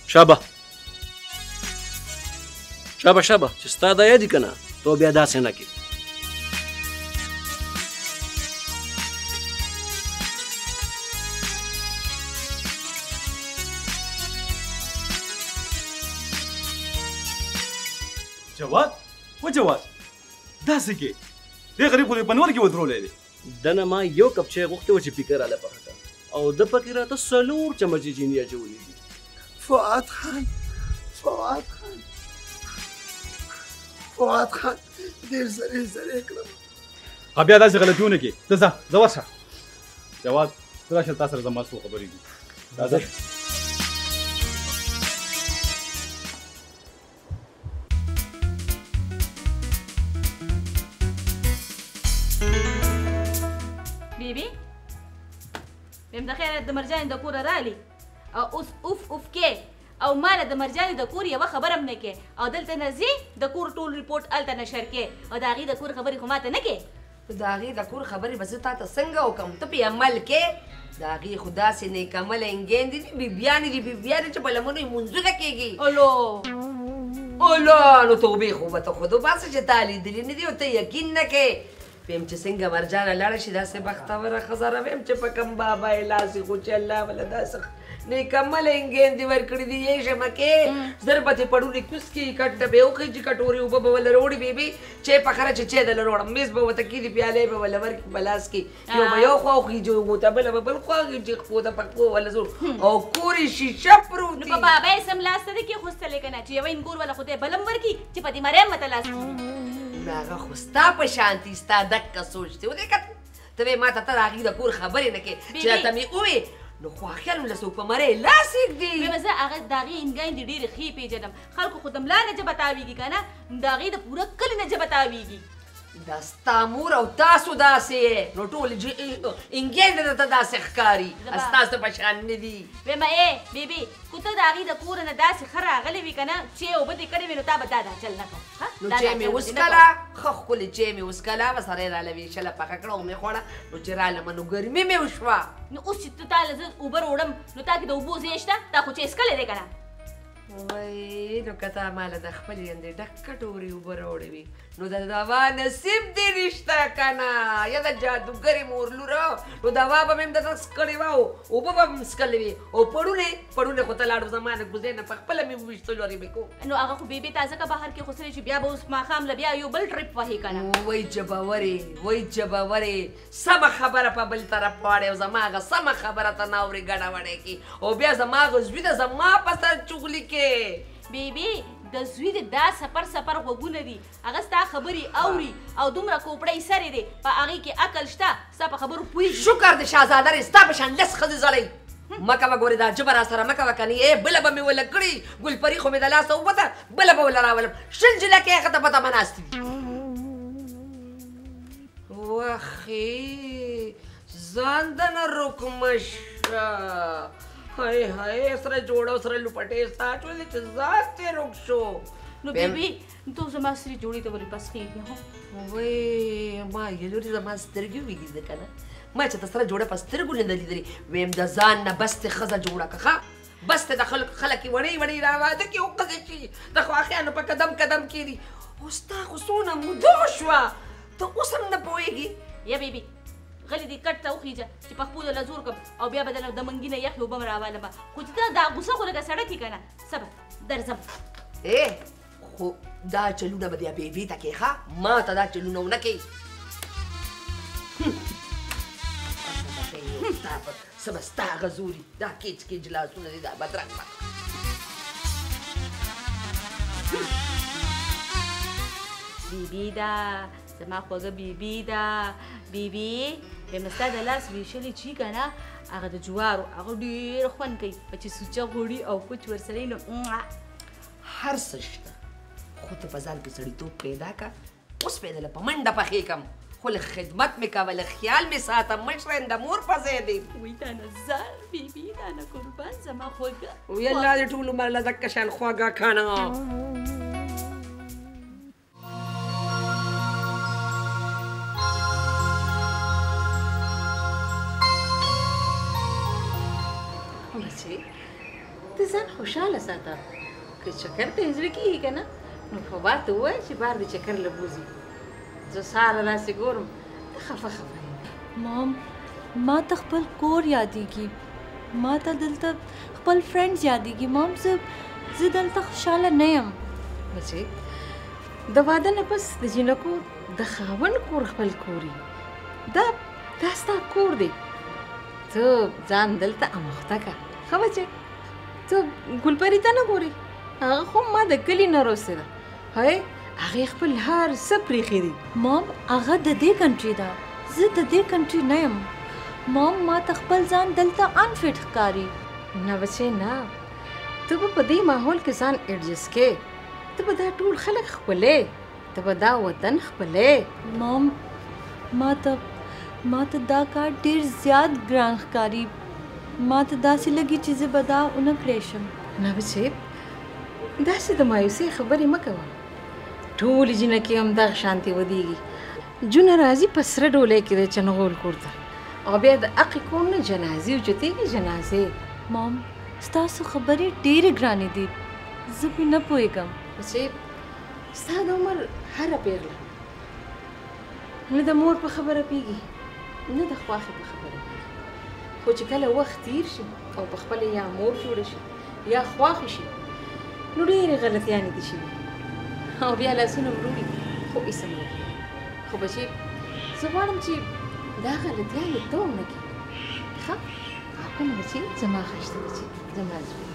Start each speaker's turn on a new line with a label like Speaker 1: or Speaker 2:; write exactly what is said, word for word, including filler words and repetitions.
Speaker 1: شابه شابه شابه چې ستا دا یادي که نه تو بیا داسې نه کې
Speaker 2: جواد و جواد داسې کې دې غریب خو دې په نور کې ودرولی دی
Speaker 1: دنه ما یو کپ چای غوښتی و چې پیکه راله پخه کړه او د پکې راته څلور چمچې چیني اچولي دي
Speaker 3: فؤاد خان فؤاد خان فؤاد خان ډېر زری زری کړم
Speaker 2: بیا داسې غلطي ونه کړې ته ځه ځه ورشه جواد ته راشه تا سره زما څو خبرې دي راځه
Speaker 4: بیبي ویم د خیره د مرجانې د کوره رالی او اوس اوف اوف کې او ماله د مرجانې د کور یوه خبره هم نه کې او دلته نه ځي د کور ټول ریپورټ هلته نشر کې او د هغې د کور خبرې خو ماته نه کې
Speaker 5: د هغې د کور خبرې به زه تا ته څنګه وکړم ته پې عمل کې د هغې خو داسې نیکعمله انګیندې دي بیبیانې دي بیبیانې چې په لمنو یې مونځونه کېږي
Speaker 4: الو
Speaker 5: الو نو توبې خو به ته خود وباسه چې تا لیدلي نه دي او ته یقین نه کې ویم چې څنګه مرجانه لاړه شي داسې بختوره ښځه راویم چې په کوم بابا یې لاس خو چې الله وله داسې نیکعمله انګیندې ورکړي دي یې شمه کې ضربتې پړونې کوس کړي کټ ډبې وخېجي کټورې اوبه به وله روړي بیبي چې پخره چې چای دله روړم میز به ورته کېږي پیالې به وله ورکړي په لاس کې یو به یو خوا وخېجي اوبو ته بله به بل خوا وخېجي خپو ته پخپو وله زور او کور یې شیشه پروت
Speaker 4: نو په بابا یې سم لاس ته دی کېښوستلی که نه چې یوه انګور وله خدای بلم ورکړي چې په دې مریم ته لاس
Speaker 5: هغه خو ستا په شانتي ستا دقه سوچ دی ودې کت ته وې ما ته ته د هغې د کور خبرې نه کې چې راته مې ووې نو خواخیل له څوک په مرۍ لاس ایږدي
Speaker 4: ویمه زه هغه د هغې انګاندې ډېرې ښې پېژنم خلکو خو د ملا نه ژبه تاویږي که نه د هغې د پوره کلي نه ژبه تاویږي
Speaker 5: دا ستا مور او تاسو داسې یې نو ټول انګیندې درته داسې ښکاري ستاسو په شان نه دي
Speaker 4: ویمه ای بیبي که ته د هغې د کوره نه داسې ښه راغلی وي که نه چې اوبه دې کړې وي نو تا به دا دا چل نه کوم
Speaker 5: نو چای مې وڅکله ښه ښکلې چای مې وڅکله ورسره یې راله ویشله پخه کړه او مې خوړه نو چې رالمه نو ګرمي مې وشوه
Speaker 4: نو اوس چې ته تا له زه اوبه راوړم نو تا کې د اوبو ځای شته تا خو چې څکلی دی که نه
Speaker 5: وای نو که تا ماله د خپلې یندې ډک کټورې اوبه راوړې وي نو د دوا نصیب دې نشته که نه یا د جادوګرې مور لوره نو دوا به مې هم درته څکړې وه او اوبه به مې څکلې وي او پړونې پړونې خو ته لاړو زما نه کوزۍ نه په خپله مې وویشتلو هغې مې کو
Speaker 4: نو هغه خو بیبي تا ځکه بهر کې خوستلی چې بیا به اوس ماښام له بیا یو بل ټریپ وهې که نه
Speaker 5: وای جبورې وای جبورې سمه خبره په بل طرف واړې او زما هغه سمه خبره ته ناورې ګډه وړې کړي او بیا زما هغه زوی ده زما په سر چغلي کې
Speaker 4: بیبي د زوی د دا سپر سپر غوږونه دي هغه ستا خبرې اوري او دومره کوپړی سرې دی په هغې کې عقل شته ستا په خبرو پوهېږي
Speaker 5: شکر د شهزاده رې ستا په شان لس ښځې زړی مه کوه ګورې دا ژبه را سره مه کوه که نه ای بله به مې وله کړي ګلپري خو مې د لاسه ووته بله به وله راولم شل جلکې هغه ته پته به ناستې وي وخې ځان دنه روکمه شه هاي هاي سره جوړه سره لپټې ستا چولې چې ځان دې روک شو
Speaker 4: نو بیبي ته زما سرې جوړې ته ولې بس خېږي هو
Speaker 5: وای ما یلوري زما سترګې ویږي ده که نه ما چې ته سره جوړه په سترګو نه ده لیدلې ویم د ځان نه بس دې ښځه جوړه که ښه بس ته د خلک خلک یې وړې وړې راواده کړي او ښځې چې د خواښیانو په قدم قدم کېږي او ستا خو څونه موده وشوه ته اوس هم نه پوهېږي
Speaker 4: یا بیبي غلی دې کټ ته وخېږه چې په خپلو له زور کړم او بیا به د منګي نه یخې اوبه م راوالمه خو چې ته دا غوسه خو لکه سړک یې که نه صبر درځم
Speaker 5: ای خو دا چلونه به بیا بیبي ته کې ښه ما ته دا چلونه ونه کوي څه به ستا هغه زوري دا کیچ کیچ لاسونه دي دا بدرنګ
Speaker 4: بیبي ده زما خوږه بیبي ده بیبي بیا ستا د لاس ویشلې چې که نه هغه د جوارو هغه ډېر خوند کوي په چې سوچه غوړي او کوچ ورسره نو
Speaker 5: هر څه شته خو ته په ځان کې سړیتوب پیدا که اوس پیدله په منډه پخې کړم خو له خدمت مې کوه له خیال مې ساتم مشره د مور په ځای دی
Speaker 4: وایي تا نه زار بیبي تا نه قربان زما خوږه
Speaker 5: وی الله دې ټول عمر له دکه شان خواږه کاڼه ته
Speaker 6: ځان خوشحاله ساته که چکر ته زړه کېږي که نه نو فواد ته ووایه چې بار د چکر له بوځي زه سهاره داسې ګورم ته خفه خفه یې
Speaker 7: مام ما ته خپل کور یادېږي ما ته دلته خپل فرینډز یادېږي مام زه زه دلته خوشحاله نه یم
Speaker 6: بچې د واده نه پس د جینکو د خاوند کور خپل کوري دا دا ستا کور دی ته ځان دلته اموخته که ښه بچې ته ګلپري ته نه ګورې هغه خو ما د کلي نه روستې ده هی هغې خپل هر څه پرېښي دي
Speaker 7: مام هغه د دې کنټري ده زه د دې کنټري نه یم مام ما ته خپل ځان دلته انفټ ښکاري
Speaker 6: نه بچې نه ته به په دې ماحول کې ځان ایډجسټ کې ته به دا ټول خلک خپلې ته به دا وطن خپلې
Speaker 7: مام ما ته ما ته دا کار ډېر زیات ګران ښکاري ما ته داسې لګي چې زه به دا ونه کړی شم
Speaker 6: نه بچې داسې د مایوسۍ خبرې مه کوه ټولې جینکې همدغه شانتې ودیږي جونه راځي په سره ډولۍ کې د چنغول کور ته او بیا د عقې کور نه جنازې اوچتېږي جنازې
Speaker 7: مام ستاسو خبرې ډېرې ګرانې دي زه پې نه پوهېږم
Speaker 6: بچې ستا د عمر هره پیغله نه د مور په خبره پیږي نه د خواښې په خبره پیږي خو چې کله وخت تیر شي او په خپله یا مور جوړه شي یا خواښې شي نو ډېرې غلطیانې دي شوي او بیا لاسونه مروړي خو اسم نه کوي خو بچې زه غواړم چې دا غلطیانې ته ونه کړي ښه عاقل بچې زما ښایسته بچې زما زوی